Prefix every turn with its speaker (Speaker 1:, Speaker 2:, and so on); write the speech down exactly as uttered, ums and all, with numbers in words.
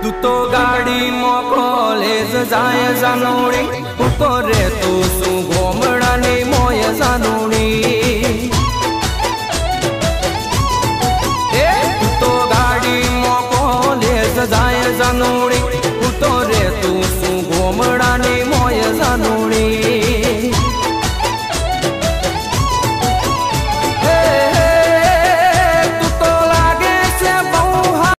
Speaker 1: તું તો ગાડી મો કોલેજ જાય જાનોડી ઉપર રે તું શું ગોમ